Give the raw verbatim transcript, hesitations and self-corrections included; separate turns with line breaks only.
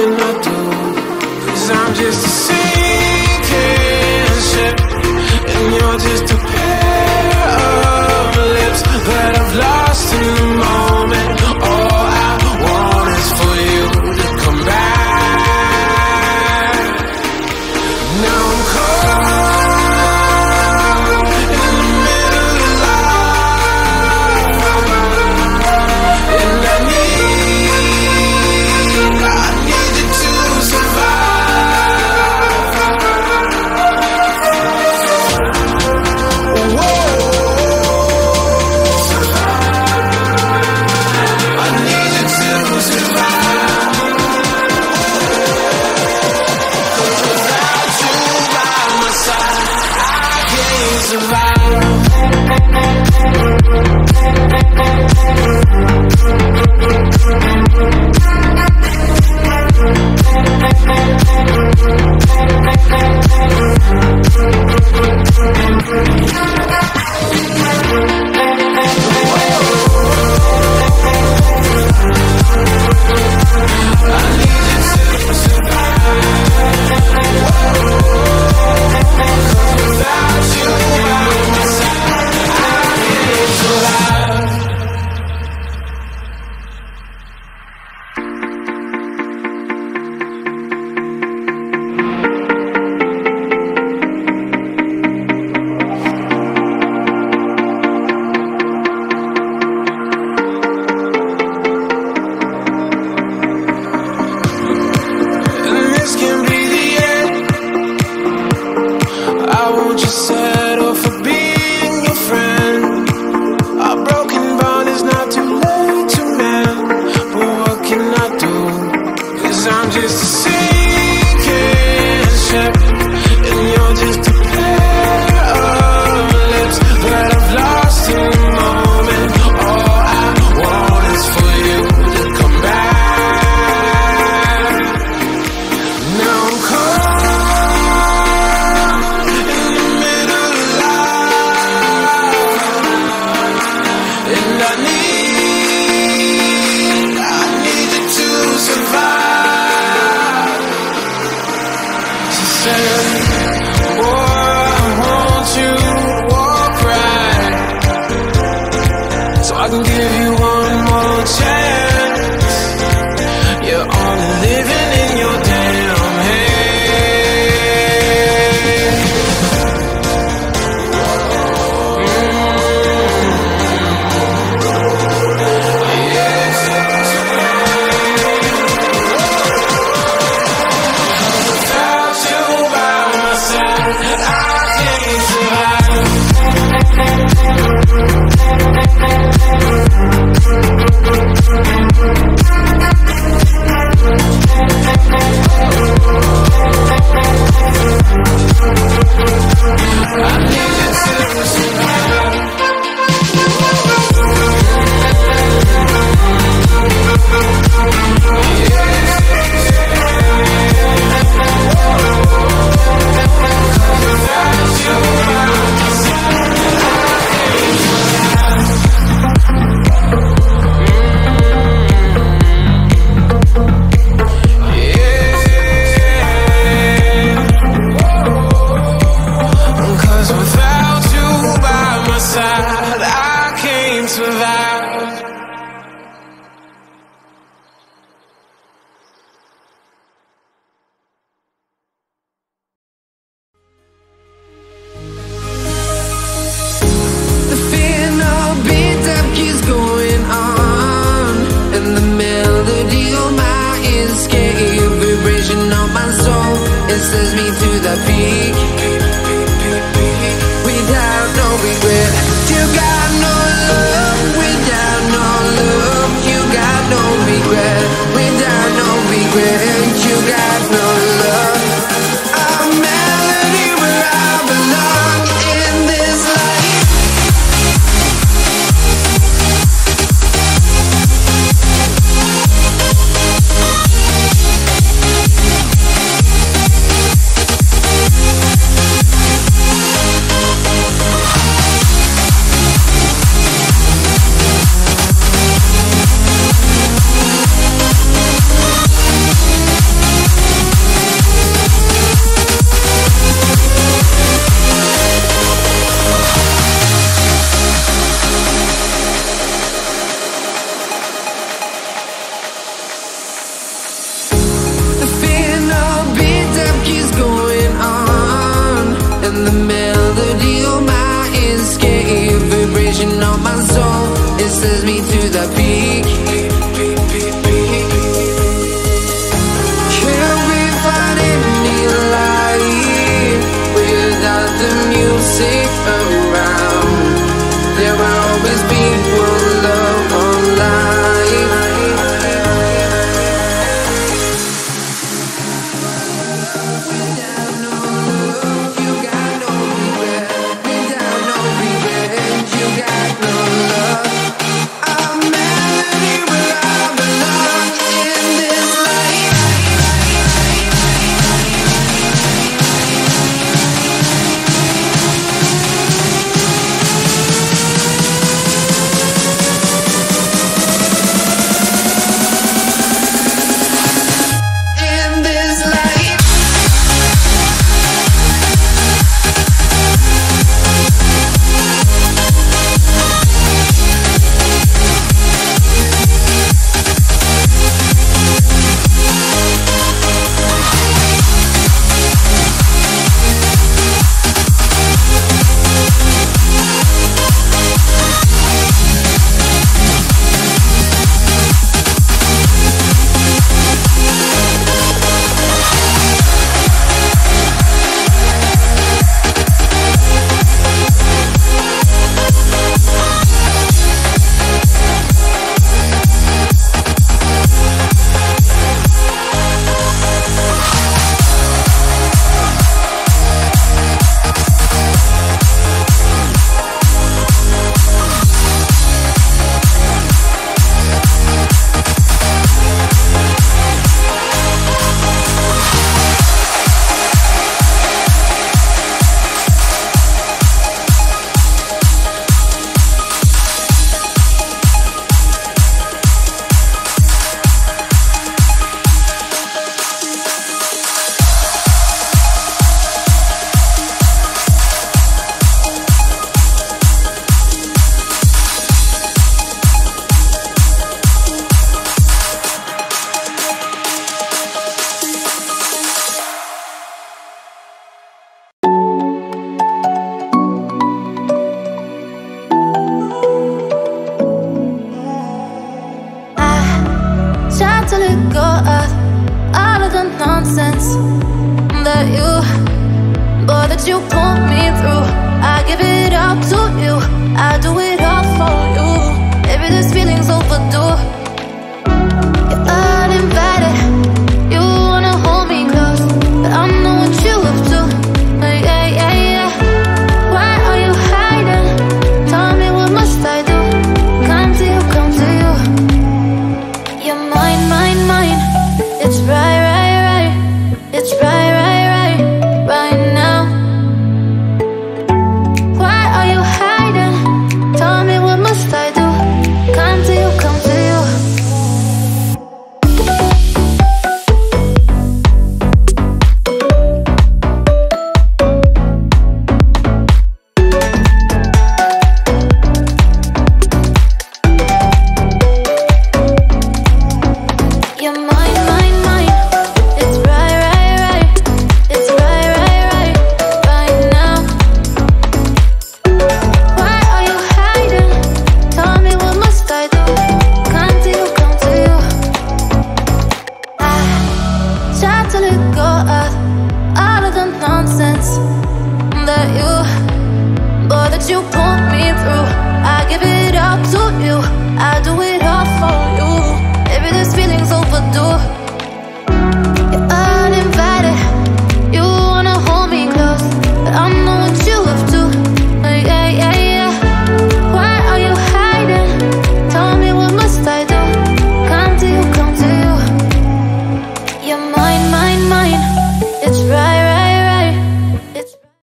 can I do? 'Cause I'm just a sinking ship, and you're just a pair of lips that I've lost in the moment. All I want is for you to come back. Now I'm caught in the middle of life, and I need, I need you to survive. Whoa. I need you to survive. 'Cause without you by my side, I can't survive. chases me to the peak. Can we find any light without the music around? There will always be one love online. Without no love, you got no regret. Without no revenge, you got no love. A melody where I belong in this life. In this life.
Tried to let go of all of the nonsense that you, boy, that you put me through. I give it up to you, I do it